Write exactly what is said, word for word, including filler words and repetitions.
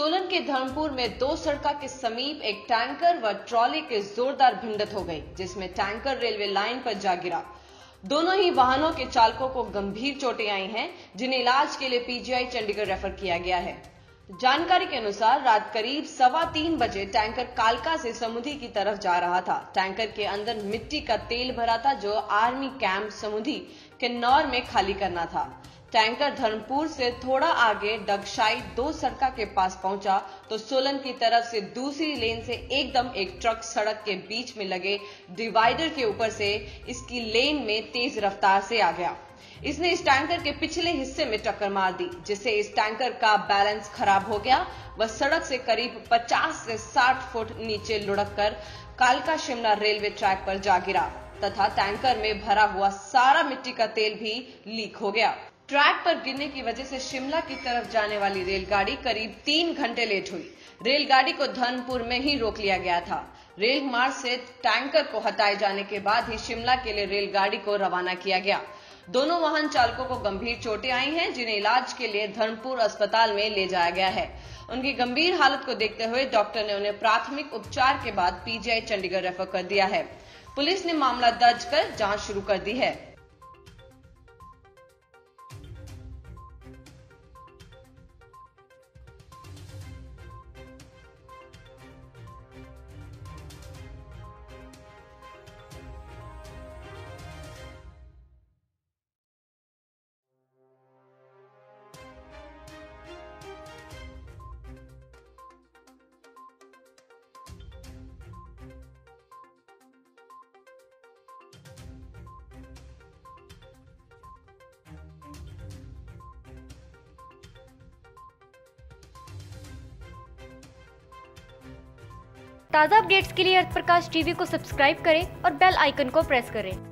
सोलन के धर्मपुर में दो सड़कों के समीप एक टैंकर व ट्रॉली की जोरदार भिड़ंत हो गई, जिसमें टैंकर रेलवे लाइन पर जा गिरा। दोनों ही वाहनों के चालकों को गंभीर चोटें आई हैं, जिन्हें इलाज के लिए पीजीआई चंडीगढ़ रेफर किया गया है। जानकारी के अनुसार रात करीब सवा तीन बजे टैंकर कालका से समुद्री की तरफ जा रहा था। टैंकर के अंदर मिट्टी का तेल भरा था, जो आर्मी कैंप समुद्री किन्नौर में खाली करना था। टैंकर धर्मपुर से थोड़ा आगे डगशाई दो सड़क के पास पहुंचा तो सोलन की तरफ से दूसरी लेन से एकदम एक ट्रक सड़क के बीच में लगे डिवाइडर के ऊपर से इसकी लेन में तेज रफ्तार से आ गया। इसने इस टैंकर के पिछले हिस्से में टक्कर मार दी, जिससे इस टैंकर का बैलेंस खराब हो गया। वह सड़क से करीब पचास से साठ फुट नीचे लुढ़क कर कालका शिमला रेलवे ट्रैक पर जा गिरा तथा टैंकर में भरा हुआ सारा मिट्टी का तेल भी लीक हो गया। ट्रैक पर गिरने की वजह से शिमला की तरफ जाने वाली रेलगाड़ी करीब तीन घंटे लेट हुई। रेलगाड़ी को धर्मपुर में ही रोक लिया गया था। रेल मार्ग से टैंकर को हटाए जाने के बाद ही शिमला के लिए रेलगाड़ी को रवाना किया गया। दोनों वाहन चालकों को गंभीर चोटें आई हैं, जिन्हें इलाज के लिए धर्मपुर अस्पताल में ले जाया गया है। उनकी गंभीर हालत को देखते हुए डॉक्टर ने उन्हें प्राथमिक उपचार के बाद पीजीआई चंडीगढ़ रेफर कर दिया है। पुलिस ने मामला दर्ज कर जांच शुरू कर दी है। ताज़ा अपडेट्स के लिए अर्थ प्रकाश टीवी को सब्सक्राइब करें और बेल आइकन को प्रेस करें।